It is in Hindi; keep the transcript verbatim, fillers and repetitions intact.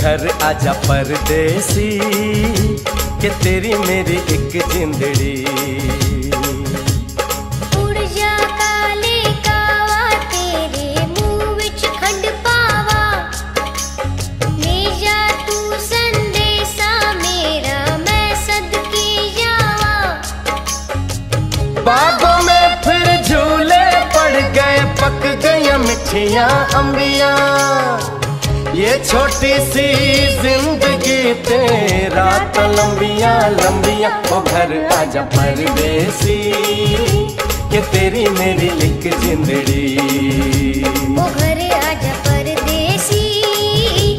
घर आजा परदेसी कि तेरी मेरी एक जिंदड़ी। उड़ जा काले कावा तेरे मुंह विच खंड पावा, ले जा तू संदेशा मेरा मैं सदके जावा। बागों में फिर झूले पड़ गए, पक गई मिठियां अम्बियां, ये छोटी सी जिंदगी तेरा तो लंबिया लंबिया। ओ घर आजा परदेसी कि तेरी मेरी एक जिंदड़ी। ओ घर आजा